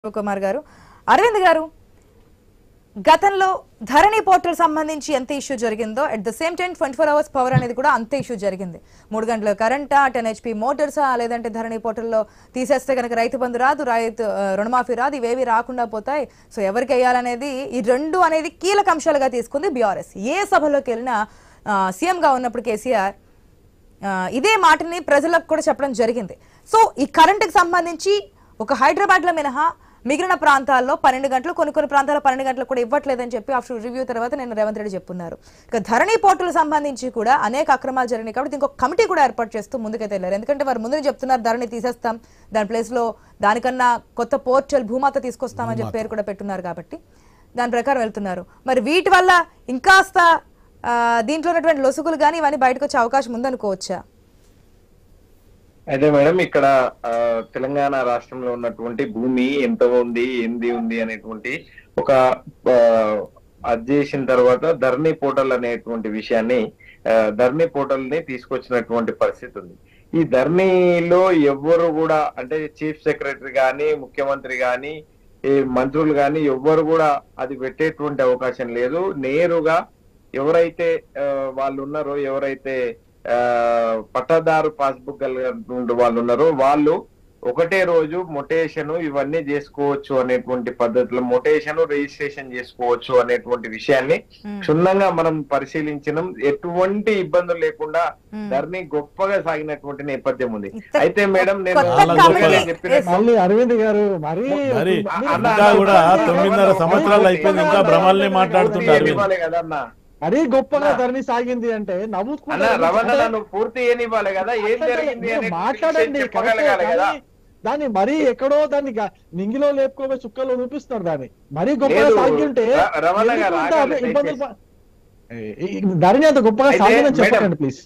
కుమార్ గారు అరవింద్ గారు గతంలో ధరణి పోర్టల్ సంబంధించి ఎంత ఇష్యూ జరిగిందో at the same time 24 hours power అనేది కూడా అంతే ఇష్యూ జరిగింది 3 గంటల కరెంటా 10 HP మోటార్సా లేదంటే ధరణి పోర్టల్లో తీసేస్తే కనుక రైతు బంధు రాదు రుణమాఫీ రాదు ఇవేవి రాకుండా పోతాయి సో ఎవరికి వేయాలనేది ఈ రెండు అనేది కీలక అంశాలుగా తీసుకుంది బీఆర్ఎస్ ఏ సభలోకి వెళ్ళినా సీఎంగా ఉన్నప్పుడు కేసీఆర్ ఇదే మాటని ప్రజలకు కూడా చెప్పడం జరిగింది సో ఈ కరెంటుకి సంబంధించి ఒక హైదరాబాద్లో మినహా మిగిలిన ప్రాంతాల్లో 12 గంటలు కొన్ని ప్రాంతాల్లో 12 గంటలు కూడా ఇవ్వట్లేదని చెప్పి ఆఫ్టర్ రివ్యూ తర్వాత నేను రేవంత్ రెడ్డి చెప్పున్నారు ఇక ధరణి పోర్టల్ సంబంధించి కూడా అనేక అక్రమాలు జరిగినాయి కాబట్టి ఇంకొక కమిటీ కూడా ఏర్పాటు చేస్తూ ముందుకైతే వెళ్ళారు ఎందుకంటే వారు ముందు చెప్తున్నారు ధరణి తీసేస్తాం దాని ప్లేస్లో దానికన్నా కొత్త పోర్టల్ భూమాత తీసుకొస్తామని చెప్పి పేరు కూడా పెట్టున్నారు కాబట్టి దాని ప్రకారం వెళ్తున్నారు మరి వీటి వల్ల ఇంకాస్త దీంట్లో ఉన్నటువంటి లొసుగులు కానీ ఇవన్నీ బయటకు వచ్చే అవకాశం ఉందనుకోవచ్చా అయితే మేడం ఇక్కడ తెలంగాణ రాష్ట్రంలో ఉన్నటువంటి భూమి ఎంత ఉంది ఏంది ఉంది అనేటువంటి ఒక అది చేసిన తర్వాత ధరణి పోర్టల్ అనేటువంటి విషయాన్ని ధరణి పోర్టల్ ని తీసుకొచ్చినటువంటి పరిస్థితి ఉంది ఈ ధరణిలో ఎవ్వరు కూడా అంటే చీఫ్ సెక్రటరీ గాని ముఖ్యమంత్రి గాని ఈ మంత్రులు గాని ఎవ్వరు కూడా అది పెట్టేటువంటి అవకాశం లేదు నేరుగా ఎవరైతే వాళ్ళు ఉన్నారో ఎవరైతే పట్టాదారు పాస్బుక్ కలిగినటువంటి వాళ్ళు ఉన్నారో వాళ్ళు ఒకటే రోజు మొటేషన్ ఇవన్నీ చేసుకోవచ్చు అనేటువంటి పద్ధతిలో మొటేషన్ రిజిస్ట్రేషన్ చేసుకోవచ్చు అనేటువంటి విషయాన్ని క్షుణ్ణంగా మనం పరిశీలించడం ఎటువంటి ఇబ్బందులు లేకుండా ధరణి గొప్పగా సాగినటువంటి నేపథ్యం ఉంది అయితే మేడం నేను మళ్ళీ అరవింద్ గారు మరి కూడా 9.5 సంవత్సరాలు అయిపోయింది ఇంకా భ్రమల్ని మాట్లాడుతుంటారు కదన్నా మరీ గొప్పగా ధరణి సాగింది అంటే నవ్వుతున్నా పూర్తి ఏనివ్వాలి కదా ఏం జరిగింది మాట్లాడండి దాన్ని మరీ ఎక్కడో దాన్ని నింగిలో లేపుకోబోయి చుక్కలో చూపిస్తున్నారు దాన్ని మరీ గొప్పగా సాగి ఉంటే ధరణి అంత గొప్పగా సాగిందని చెప్పండి ప్లీజ్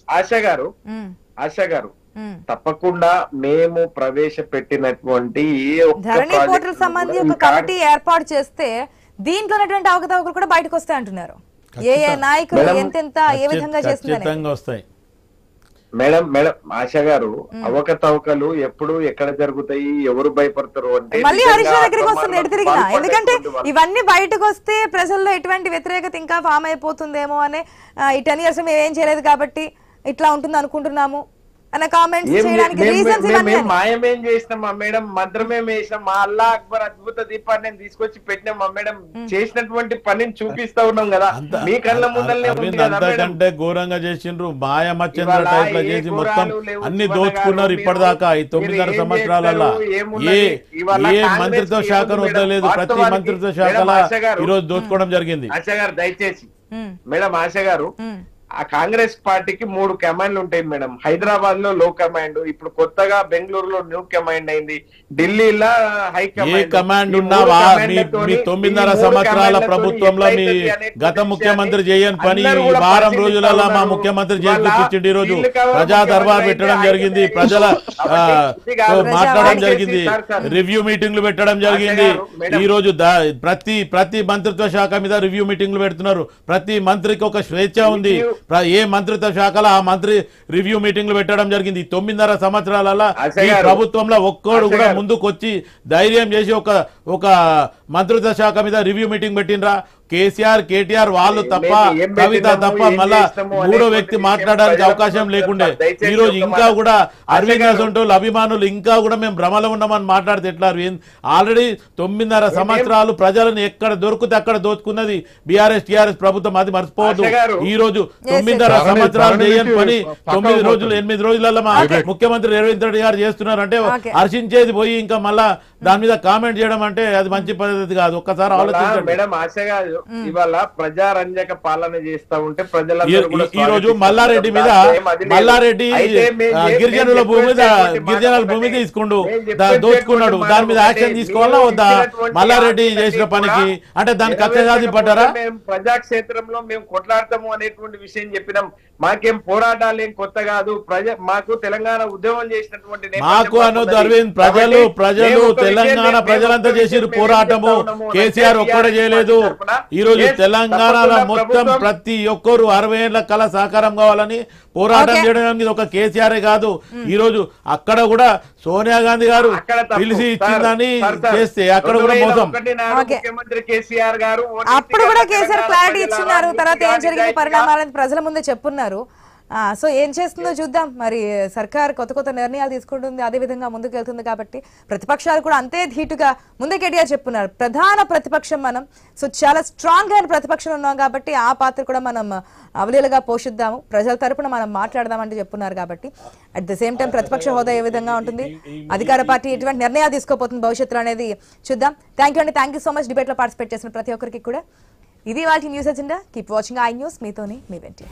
ఆశా గారు తప్పకుండా మేము ప్రవేశపెట్టినటువంటి ధరణి పోర్టల్ సంబంధించి ఒక కమిటీ ఏర్పాటు చేస్తే దీంట్లో ఉన్నటువంటి అవకతవకలు కూడా బయటకు వస్తాయి అంటున్నారు ఏ నాయకులు ఎంతెంత ఏ విధంగా చేస్తుందని మేడం ఆశా గారు అవకతవకలు ఎప్పుడు ఎక్కడ జరుగుతాయి ఎవరు భయపడతారు అంటే మళ్ళీ హరీష్ రావు దగ్గరికి వస్తుంది ఎటు తిరిగినా ఎందుకంటే ఇవన్నీ బయటకు వస్తే ప్రజల్లో ఎటువంటి వ్యతిరేకత ఇంకా ఫామ్ అయిపోతుందేమో అని ఈ 10 years మేము ఏం చేయలేదు కాబట్టి ఇట్లా ఉంటుంది అనుకుంటున్నాము అనే కామెంట్స్ చేయడానికి రీజన్స్ ఇవన్నీ మాయమేం చేసినామా మేడం మంత్రమేం వేసినాం మా అల్లా అక్బర్ అద్భుత దీపాన్ని తీసుకొచ్చి పెట్టినామా మేడం చేసినటువంటి పనిని చూపిస్తా ఉన్నాం కదా మీ కళ్ళ ముందరనే ఉంది కదా అంతకంటే ఘోరంగా చేసిండ్రు మాయమచ్చంద్ర టైప్ లో చేసి మొత్తం అన్ని దోచుకున్నారు ఇప్పటిదాకా ఈ 9.5 సంవత్సరాలలో ఏ మంత్రిత్వ శాఖను వదలలేదు ప్రతి మంత్రిత్వ శాఖల ఈ రోజు దోచుకోవడం జరిగింది ఆశా గారు దయచేసి మేడం ఆశా గారు ఆ కాంగ్రెస్ పార్టీకి 3 కమాండ్లు ఉంటాయి మేడం హైదరాబాద్ లో లో కమాండ్ ఇప్పుడు కొత్తగా బెంగళూరులో న్యూ కమాండ్ అయింది ఢిల్లీలో హై కమాండ్ ఉన్నావా మీ 9.5 సంవత్సరాల ప్రభుత్వంలో మీ గత ముఖ్యమంత్రి చేయని పని ఈ వారం రోజులలో మా ముఖ్యమంత్రి చేసి చూపించింది ఈ రోజు ప్రజా దర్బార్ పెట్టడం జరిగింది ప్రజల మాట్లాడడం జరిగింది రివ్యూ మీటింగ్లు పెట్టడం జరిగింది ఈ రోజు ప్రతి మంత్రిత్వ శాఖ మీద రివ్యూ మీటింగ్లు పెడుతున్నారు ప్రతి మంత్రికి ఒక స్వేచ్ఛ ఉంది ఏ మంత్రిత్వ శాఖలో ఆ మంత్రి రివ్యూ మీటింగ్లు పెట్టడం జరిగింది 9.5 సంవత్సరాలలో ఈ ప్రభుత్వంలో ఒక్కడు కూడా ముందుకు వచ్చి ధైర్యం చేసి ఒక మంత్రిత్వ శాఖ మీద రివ్యూ మీటింగ్ పెట్టినరా కేసీఆర్ కేటీఆర్ వాళ్ళు తప్ప కవిత తప్ప మళ్ళా 3వ వ్యక్తి మాట్లాడడానికి అవకాశం లేకుండే ఈ రోజు ఇంకా కూడా అరవింద్ అసంటోళ్ళు అభిమానులు ఇంకా కూడా మేము భ్రమలో ఉన్నామని మాట్లాడితే ఎట్లా అరవింద్ ఆల్రెడీ 9.5 సంవత్సరాలు ప్రజలను ఎక్కడ దొరికితే అక్కడ దోచుకున్నది బీఆర్ఎస్ టీఆర్ఎస్ ప్రభుత్వం అది మర్చిపోవద్దు ఈ రోజు 9.5 సంవత్సరాలు చేయని పని 9 రోజులు 8 రోజులలో మా ముఖ్యమంత్రి రేవంత్ రెడ్డి గారు చేస్తున్నారు అంటే హర్షించేది పోయి ఇంకా మళ్ళా దాని మీద కామెంట్ చేయడం అంటే అది మంచి పద్ధతి కాదు ఒక్కసారి ఆలోచించండి మేడం ఆశగా ఇవాళ ప్రజారంజక పాలన చేస్తా ఉంటే ప్రజల ఈ రోజు మల్లారెడ్డి మీద మల్లారెడ్డి గిరిజనుల భూమి తీసుకుండు దోచుకున్నాడు దాని మీద యాక్షన్ తీసుకోవాలా వద్దా మల్లారెడ్డి చేసిన పనికి అంటే దానికి కక్ష పడ్డారా ప్రజాక్షేత్రంలో మేము కొట్లాడతాము అనేటువంటి విషయం చెప్పినాం మాకేం పోరాటాలు ఏం కొత్త కాదు మాకు తెలంగాణ ఉద్యమం చేసినటువంటి మాకు అనొద్దు అరవింద్ ప్రజలు తెలంగాణ ప్రజలంతా చేసిరు పోరాటము కేసీఆర్ ఒక్కడే చేయలేదు ఈ రోజు తెలంగాణలో మొత్తం ప్రతి ఒక్కరు 60 ఏళ్ల కళ సాకారం కావాలని పోరాటం చేయడానికి ఒక కేసీఆర్ కాదు. ఈ రోజు అక్కడ కూడా సోనియా గాంధీ గారు పిలిచి ఇచ్చిందని చేస్తే అక్కడ కూడా మోసం. ముఖ్యమంత్రి కేసీఆర్ గారు అప్పుడు కూడా కేసీఆర్ క్లారిటీ ఇచ్చున్నారు. తర్వాత ఏం జరిగింది పరిణామాలని ప్రజల ముందే చెప్పున్నారు. సో ఏం చేస్తుందో చూద్దాం. మరి సర్కార్ కొత్త కొత్త నిర్ణయాలు తీసుకుంటుంది, అదే విధంగా ముందుకు వెళ్తుంది. కాబట్టి ప్రతిపక్షాలు కూడా అంతే ధీటుగా ముందే కేటీఆర్ చెప్పున్నారు, ప్రధాన ప్రతిపక్షం మనం. సో చాలా స్ట్రాంగ్ అయిన ప్రతిపక్షం ఉన్నాం కాబట్టి ఆ పాత్ర కూడా మనం అవలీలగా పోషిద్దాము, ప్రజల తరపున మనం మాట్లాడదామంటే చెప్పున్నారు. కాబట్టి అట్ ద సేమ్ టైం ప్రతిపక్ష హోదా ఏ విధంగా ఉంటుంది, అధికార పార్టీ ఎటువంటి నిర్ణయాలు తీసుకోబోతుంది భవిష్యత్తులో అనేది చూద్దాం. థ్యాంక్ యూ అండి, thank you so much debate లో పార్టిసిపేట్ చేసిన ప్రతి ఒక్కరికి కూడా. ఇది వాటి news agenda. Keep watching i news. మీతోని మీ వెంట.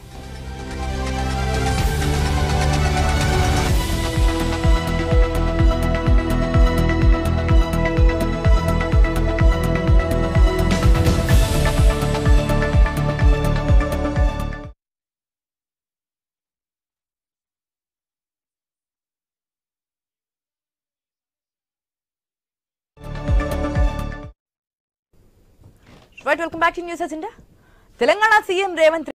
Right, welcome back to News Agenda. Telangana CM Revanth